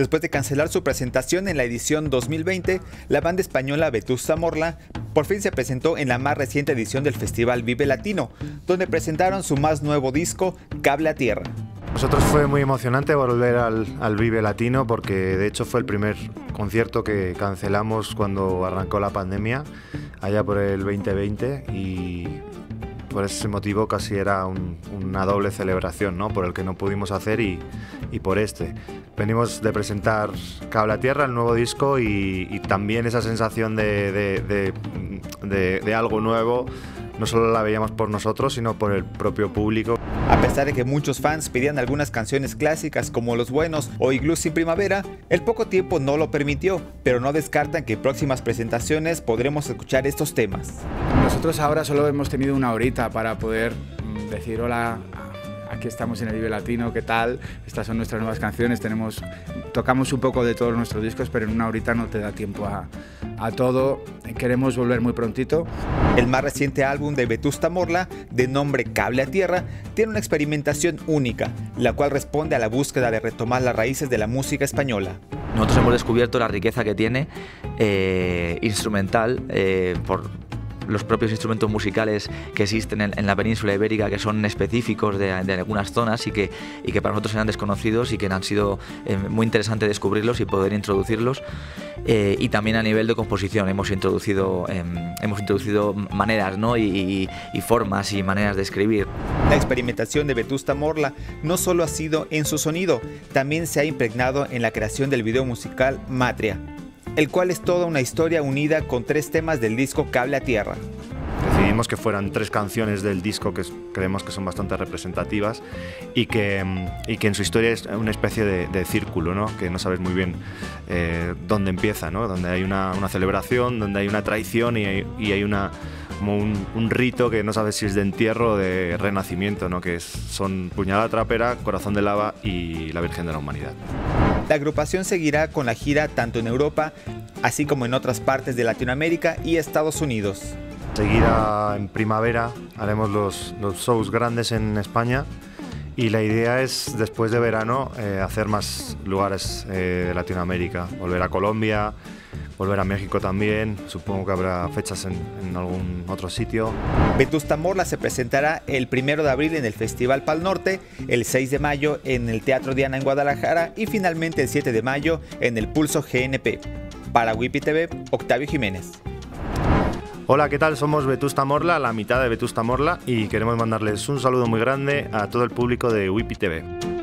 Después de cancelar su presentación en la edición 2020, la banda española Vetusta Morla por fin se presentó en la más reciente edición del Festival Vive Latino, donde presentaron su más nuevo disco, Cable a Tierra. Nosotros fue muy emocionante volver al Vive Latino porque de hecho fue el primer concierto que cancelamos cuando arrancó la pandemia, allá por el 2020, y por ese motivo casi era una doble celebración, ¿no? Por el que no pudimos hacer y por este. Venimos de presentar Cable a Tierra, el nuevo disco, y también esa sensación de algo nuevo. No solo la veíamos por nosotros, sino por el propio público. A pesar de que muchos fans pedían algunas canciones clásicas como Los Buenos o Iglú sin Primavera, el poco tiempo no lo permitió, pero no descartan que en próximas presentaciones podremos escuchar estos temas. Nosotros ahora solo hemos tenido una horita para poder decir hola, aquí estamos en el Vive Latino, ¿qué tal? Estas son nuestras nuevas canciones, tocamos un poco de todos nuestros discos, pero en una horita no te da tiempo a todo. Queremos volver muy prontito. El más reciente álbum de Vetusta Morla, de nombre Cable a Tierra, tiene una experimentación única, la cual responde a la búsqueda de retomar las raíces de la música española. Nosotros hemos descubierto la riqueza que tiene instrumental por los propios instrumentos musicales que existen en la península ibérica, que son específicos de algunas zonas y que para nosotros eran desconocidos y que han sido muy interesante descubrirlos y poder introducirlos. Y también a nivel de composición hemos introducido maneras, ¿no? y formas y maneras de escribir. La experimentación de Vetusta Morla no solo ha sido en su sonido, también se ha impregnado en la creación del video musical Matria, el cual es toda una historia unida con 3 temas del disco Cable a Tierra. Decidimos que fueran 3 canciones del disco que creemos que son bastante representativas y que en su historia es una especie de círculo, ¿no? Que no sabes muy bien dónde empieza, ¿no? Donde hay una celebración, donde hay una traición y hay como un rito que no sabes si es de entierro o de renacimiento, ¿no? Que son Puñalada Trapera, Corazón de Lava y La Virgen de la Humanidad. La agrupación seguirá con la gira tanto en Europa, así como en otras partes de Latinoamérica y Estados Unidos. Enseguida, en primavera, haremos los shows grandes en España y la idea es, después de verano, hacer más lugares de Latinoamérica, volver a Colombia, volver a México también, supongo que habrá fechas en algún otro sitio. Vetusta Morla se presentará el 1 de abril en el Festival Pal Norte, el 6 de mayo en el Teatro Diana en Guadalajara y finalmente el 7 de mayo en el Pulso GNP. Para WIPI TV, Octavio Jiménez. Hola, ¿qué tal? Somos Vetusta Morla, la mitad de Vetusta Morla, y queremos mandarles un saludo muy grande a todo el público de WIPI TV.